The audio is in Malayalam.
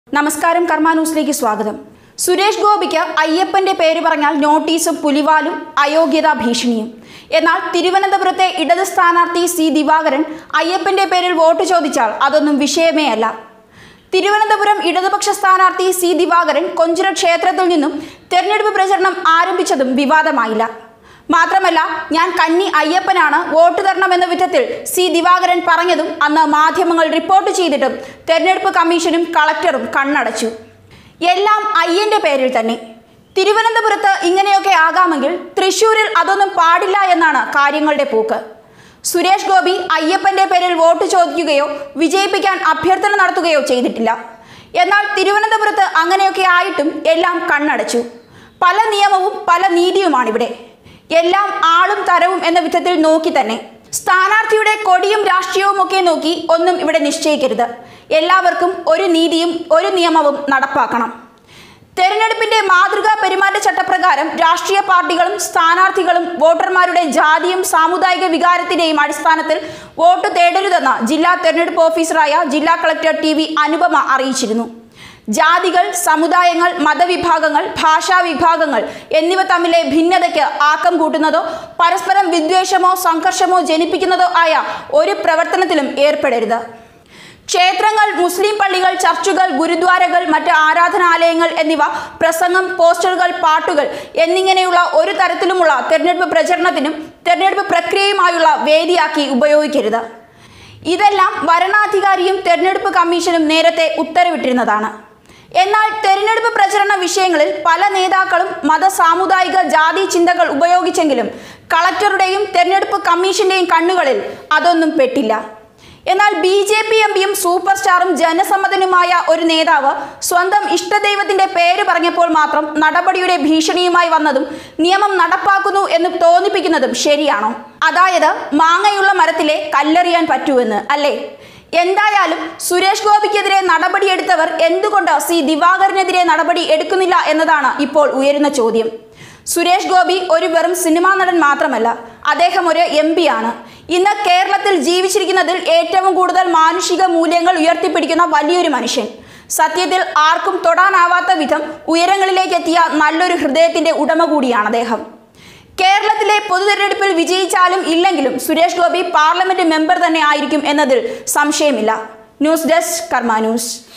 നമസ്കാരം, കർമ്മ ന്യൂസിലേക്ക് സ്വാഗതം. സുരേഷ് ഗോപിക്ക് അയ്യപ്പന്റെ പേര് പറഞ്ഞാൽ നോട്ടീസും പുലിവാലും അയോഗ്യതാ ഭീഷണിയും. എന്നാൽ തിരുവനന്തപുരത്തെ ഇടത് സ്ഥാനാർത്ഥി സി ദിവാകരൻ അയ്യപ്പന്റെ പേരിൽ വോട്ട് ചോദിച്ചാൽ അതൊന്നും വിഷയമേ അല്ല. തിരുവനന്തപുരം ഇടതുപക്ഷ സ്ഥാനാർത്ഥി സി ദിവാകരൻ കൊഞ്ചിറ ക്ഷേത്രത്തിൽ നിന്നും തെരഞ്ഞെടുപ്പ് പ്രചരണം ആരംഭിച്ചതും വിവാദമായില്ല. മാത്രമല്ല, ഞാൻ കന്നി അയ്യപ്പനാണ്, വോട്ട് തരണമെന്ന വിധത്തിൽ സി ദിവാകരൻ പറഞ്ഞതും അന്ന് മാധ്യമങ്ങൾ റിപ്പോർട്ട് ചെയ്തിട്ടും തെരഞ്ഞെടുപ്പ് കമ്മീഷനും കളക്ടറും കണ്ണടച്ചു. എല്ലാം അയ്യന്റെ പേരിൽ തന്നെ. തിരുവനന്തപുരത്ത് ഇങ്ങനെയൊക്കെ ആകാമെങ്കിൽ തൃശ്ശൂരിൽ അതൊന്നും പാടില്ല എന്നാണ് കാര്യങ്ങളുടെ പോക്ക്. സുരേഷ് ഗോപി അയ്യപ്പന്റെ പേരിൽ വോട്ട് ചോദിക്കുകയോ വിജയിപ്പിക്കാൻ അഭ്യർത്ഥന നടത്തുകയോ ചെയ്തിട്ടില്ല. എന്നാൽ തിരുവനന്തപുരത്ത് അങ്ങനെയൊക്കെ ആയിട്ടും എല്ലാം കണ്ണടച്ചു. പല നിയമവും പല നീതിയുമാണിവിടെ. എല്ലാം ആളും തരവും എന്ന വിധത്തിൽ നോക്കി തന്നെ. സ്ഥാനാർത്ഥിയുടെ കൊടിയും രാഷ്ട്രീയവും ഒക്കെ നോക്കി ഒന്നും ഇവിടെ നിശ്ചയിക്കരുത്. എല്ലാവർക്കും ഒരു നീതിയും ഒരു നിയമവും നടപ്പാക്കണം. തെരഞ്ഞെടുപ്പിന്റെ മാതൃകാ പെരുമാറ്റച്ചട്ടപ്രകാരം രാഷ്ട്രീയ പാർട്ടികളും സ്ഥാനാർത്ഥികളും വോട്ടർമാരുടെ ജാതിയും സാമുദായിക വികാരത്തിന്റെയും അടിസ്ഥാനത്തിൽ വോട്ട് തേടരുതെന്ന് ജില്ലാ തെരഞ്ഞെടുപ്പ് ഓഫീസറായ ജില്ലാ കളക്ടർ ടി വി അനുപമ അറിയിച്ചിരുന്നു. ജാതികൾ, സമുദായങ്ങൾ, മതവിഭാഗങ്ങൾ, ഭാഷാ വിഭാഗങ്ങൾ എന്നിവ തമ്മിലെ ഭിന്നതയ്ക്ക് ആക്കം കൂട്ടുന്നതോ പരസ്പരം വിദ്വേഷമോ സംഘർഷമോ ജനിപ്പിക്കുന്നതോ ആയ ഒരു പ്രവർത്തനത്തിലും ഏർപ്പെടരുത്. ക്ഷേത്രങ്ങൾ, മുസ്ലിം പള്ളികൾ, ചർച്ചുകൾ, ഗുരുദ്വാരകൾ, മറ്റ് ആരാധനാലയങ്ങൾ എന്നിവ പ്രസംഗം, പോസ്റ്ററുകൾ, പാട്ടുകൾ എന്നിങ്ങനെയുള്ള ഒരു തരത്തിലുമുള്ള തെരഞ്ഞെടുപ്പ് പ്രചരണത്തിനും തെരഞ്ഞെടുപ്പ് പ്രക്രിയയുമായുള്ള വേദിയാക്കി ഉപയോഗിക്കരുത്. ഇതെല്ലാം വരണാധികാരിയും തെരഞ്ഞെടുപ്പ് കമ്മീഷനും നേരത്തെ ഉത്തരവിട്ടിരുന്നതാണ്. എന്നാൽ തെരഞ്ഞെടുപ്പ് പ്രചരണ വിഷയങ്ങളിൽ പല നേതാക്കളും മത, സാമുദായിക, ജാതി ചിന്തകൾ ഉപയോഗിച്ചെങ്കിലും കളക്ടറുടെയും തെരഞ്ഞെടുപ്പ് കമ്മീഷന്റെയും കണ്ണുകളിൽ അതൊന്നും പെട്ടില്ല. എന്നാൽ BJP എംപിയും സൂപ്പർ സ്റ്റാറും ജനസമ്മതനുമായ ഒരു നേതാവ് സ്വന്തം ഇഷ്ടദൈവത്തിന്റെ പേര് പറഞ്ഞപ്പോൾ മാത്രം നടപടിയുടെ ഭീഷണിയുമായി വന്നതും നിയമം നടപ്പാക്കുന്നു എന്ന് തോന്നിപ്പിക്കുന്നതും ശരിയാണോ? അതായത് മാങ്ങയുള്ള മരത്തിലെ കല്ലെറിയാൻ പറ്റുമെന്ന് അല്ലേ? എന്തായാലും സുരേഷ് ഗോപിക്കെതിരെ നടപടിയെടുത്തവർ എന്തുകൊണ്ട് സി ദിവാകരനെതിരെ നടപടി എടുക്കുന്നില്ല എന്നതാണ് ഇപ്പോൾ ഉയരുന്ന ചോദ്യം. സുരേഷ് ഗോപി ഒരു വെറും സിനിമാ നടൻ മാത്രമല്ല, അദ്ദേഹം ഒരു MP ആണ്. ഇന്ന് കേരളത്തിൽ ജീവിച്ചിരിക്കുന്നതിൽ ഏറ്റവും കൂടുതൽ മാനുഷിക മൂല്യങ്ങൾ ഉയർത്തിപ്പിടിക്കുന്ന വലിയൊരു മനുഷ്യൻ. സത്യത്തിൽ ആർക്കും തൊടാനാവാത്ത വിധം ഉയരങ്ങളിലേക്ക് എത്തിയ നല്ലൊരു ഹൃദയത്തിന്റെ ഉടമ കൂടിയാണ് അദ്ദേഹം. കേരളത്തിലെ പൊതു തെരഞ്ഞെടുപ്പിൽ വിജയിച്ചാലും ഇല്ലെങ്കിലും സുരേഷ് ഗോപി പാർലമെന്റ് മെമ്പർ തന്നെ ആയിരിക്കും എന്നതിൽ സംശയമില്ല. News desk, Karma news.